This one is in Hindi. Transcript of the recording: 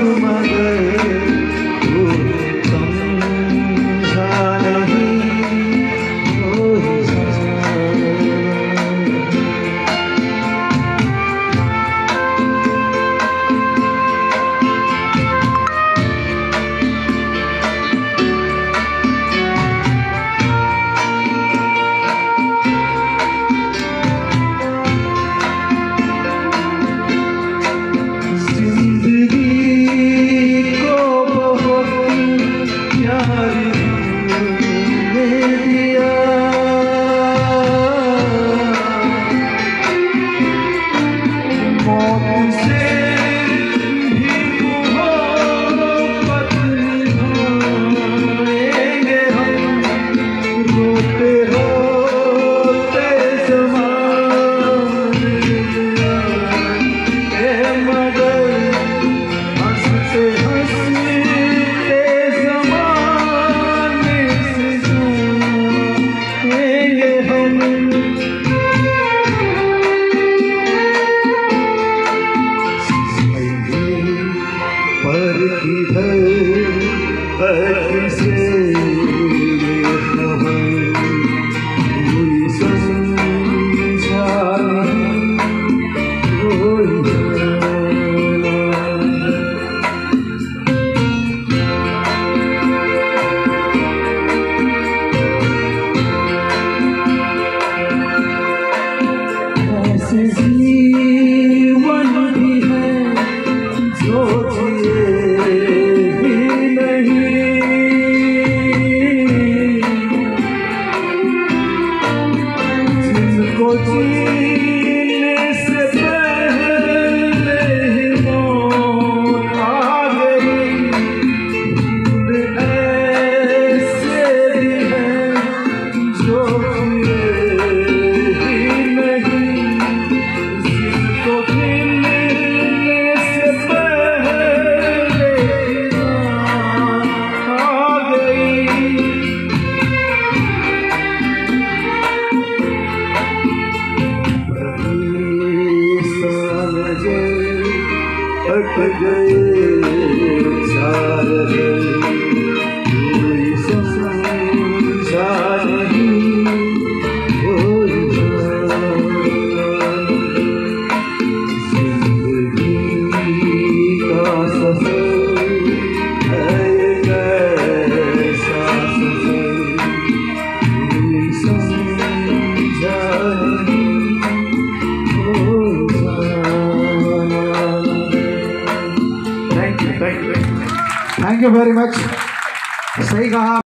मगर तू समझा नहीं कोई जीवन भी है जो जिए भी नहीं, जिनको जीने से पहले ही मौत आ गई, ऐसे भी हैं जो गए चार कोई समझा नहीं कोई जिंदगी का सफर है कैसा सफर कोई समझा नहीं थैंक यू वेरी मच। सही कहा।